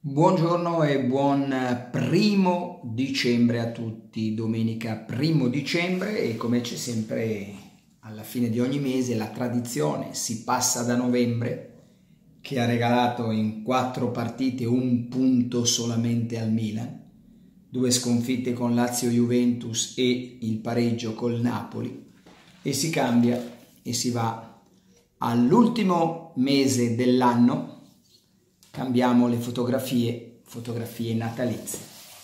Buongiorno e buon primo dicembre a tutti, domenica primo dicembre, e come c'è sempre alla fine di ogni mese la tradizione, si passa da novembre che ha regalato in 4 partite un punto solamente al Milan, 2 sconfitte con Lazio e Juventus e il pareggio col Napoli, e si cambia e si va all'ultimo mese dell'anno. Cambiamo le fotografie natalizie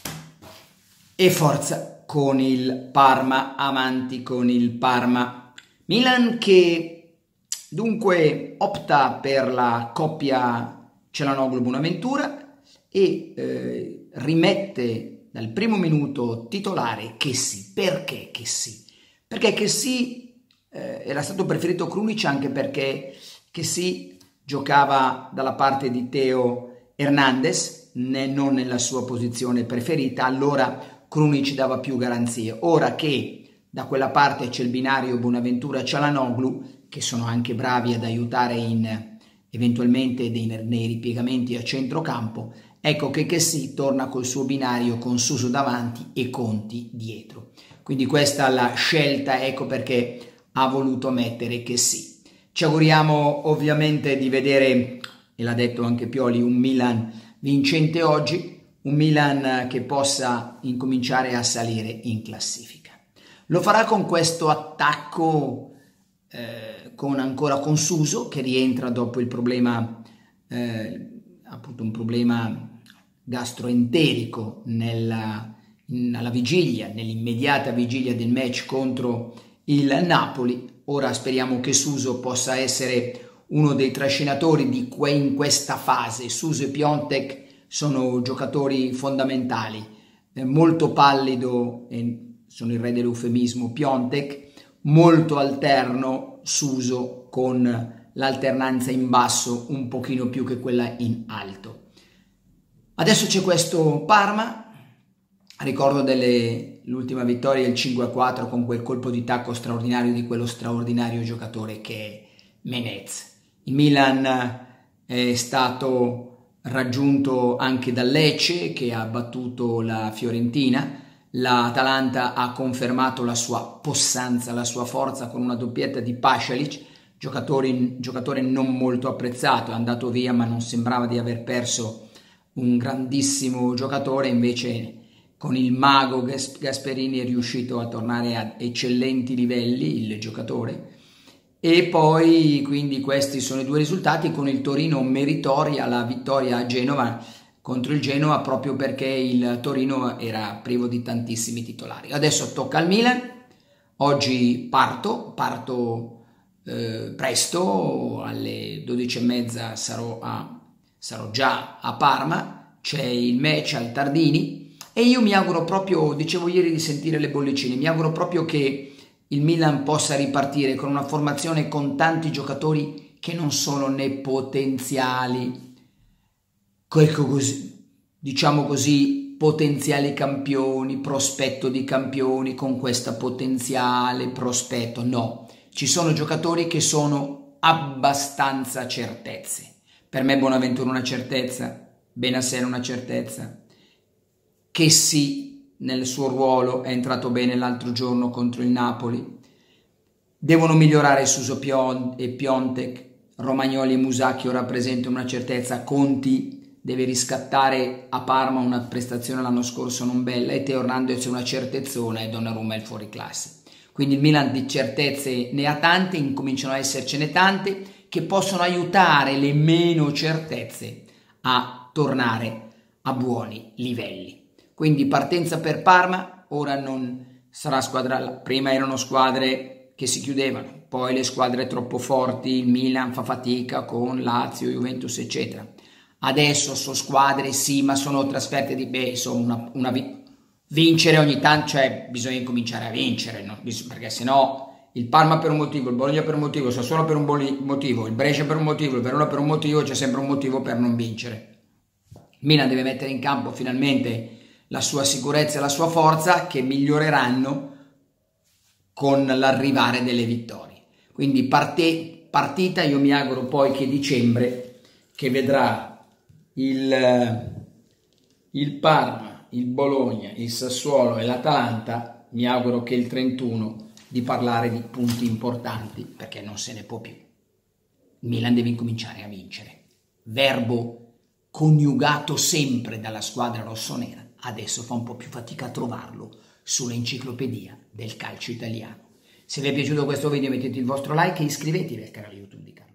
e forza con il Parma, avanti con il Parma. Milan che dunque opta per la coppia Çalhanoğlu-Bonaventura e rimette dal primo minuto titolare Kessie. Perché Kessie? Perché Kessie era stato preferito Krunic, anche perché Kessie giocava dalla parte di Theo Hernandez, non nella sua posizione preferita, allora Krunic dava più garanzie. Ora che da quella parte c'è il binario Bonaventura-Çalhanoğlu, che sono anche bravi ad aiutare eventualmente nei ripiegamenti a centrocampo, ecco che Kessie torna col suo binario con Suso davanti e Conti dietro. Quindi questa è la scelta, ecco perché ha voluto mettere Kessie. Ci auguriamo ovviamente di vedere, e l'ha detto anche Pioli, un Milan vincente oggi, un Milan che possa incominciare a salire in classifica. Lo farà con questo attacco con Suso, che rientra dopo il problema, appunto un problema gastroenterico alla vigilia, nell'immediata vigilia del match contro il Napoli. Ora speriamo che Suso possa essere uno dei trascinatori in questa fase. Suso e Piątek sono giocatori fondamentali, molto pallido, sono il re dell'eufemismo, Piątek, molto alterno Suso, con l'alternanza in basso un pochino più che quella in alto. Adesso c'è questo Parma. Ricordo l'ultima vittoria, il 5-4, con quel colpo di tacco straordinario di quello straordinario giocatore che è Menez. Il Milan è stato raggiunto anche dal Lecce, che ha battuto la Fiorentina. L'Atalanta ha confermato la sua possanza, la sua forza, con una doppietta di Pasalic, giocatore non molto apprezzato, è andato via ma non sembrava di aver perso un grandissimo giocatore. Invece con il mago Gasperini è riuscito a tornare a eccellenti livelli il giocatore. E poi quindi questi sono i 2 risultati, con il Torino meritoria la vittoria a Genova contro il Genoa, proprio perché il Torino era privo di tantissimi titolari. Adesso tocca al Milan. Oggi parto presto, alle 12:30 sarò già a Parma, c'è il match al Tardini. E io mi auguro proprio, dicevo ieri di sentire le bollicine, mi auguro proprio che il Milan possa ripartire con una formazione con tanti giocatori che non sono né potenziali, diciamo così, potenziali campioni, prospetto di campioni con questa potenziale prospetto. No, ci sono giocatori che sono abbastanza certezze. Per me Bonaventura una certezza, Bennacer una certezza, Kessie nel suo ruolo è entrato bene l'altro giorno contro il Napoli. Devono migliorare Suso e Piątek, Romagnoli e Musacchio rappresentano una certezza. Conti deve riscattare a Parma una prestazione l'anno scorso non bella, e Theo Hernandez è una certezzona, e Donnarumma è il fuoriclasse. Quindi il Milan di certezze ne ha tante, incominciano a essercene tante che possono aiutare le meno certezze a tornare a buoni livelli. Quindi partenza per Parma. Ora non sarà squadra, prima erano squadre che si chiudevano, poi le squadre troppo forti, il Milan fa fatica con Lazio, Juventus eccetera. Adesso sono squadre sì, ma sono trasferte insomma vincere ogni tanto, cioè bisogna incominciare a vincere, no? Perché sennò il Parma per un motivo, il Bologna per un motivo, il Sassuolo per un motivo, il Brescia per un motivo, il Verona per un motivo, c'è sempre un motivo per non vincere. Il Milan deve mettere in campo finalmente la sua sicurezza e la sua forza, che miglioreranno con l'arrivare delle vittorie. Quindi partita, io mi auguro poi che dicembre, che vedrà il il Parma, il Bologna, il Sassuolo e l'Atalanta, mi auguro che il 31 di parlare di punti importanti, perché non se ne può più. Il Milan deve incominciare a vincere. Verbo coniugato sempre dalla squadra rossonera, adesso fa un po' più fatica a trovarlo sull'enciclopedia del calcio italiano. Se vi è piaciuto questo video mettete il vostro like e iscrivetevi al canale YouTube di Calcio.